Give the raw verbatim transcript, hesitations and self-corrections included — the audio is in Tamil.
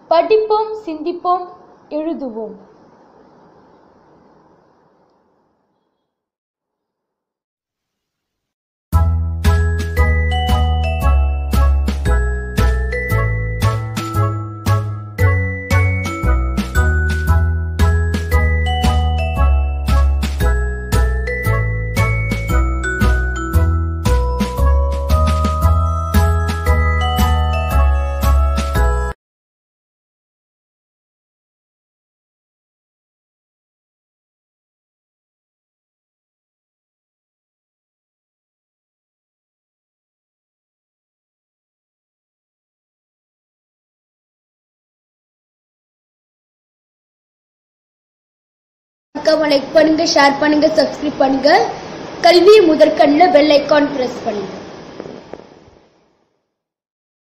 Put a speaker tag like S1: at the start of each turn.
S1: படிப்போம், சிந்திப்போம், எழுதுவோம்.
S2: லைக் பண்ணுங்க, ஷேர் பண்ணுங்க, சப்ஸ்கிரைப் பண்ணுங்க. கல்வி முதற்கண்ணில் பெல் ஐகான் பிரஸ் பண்ணுங்க.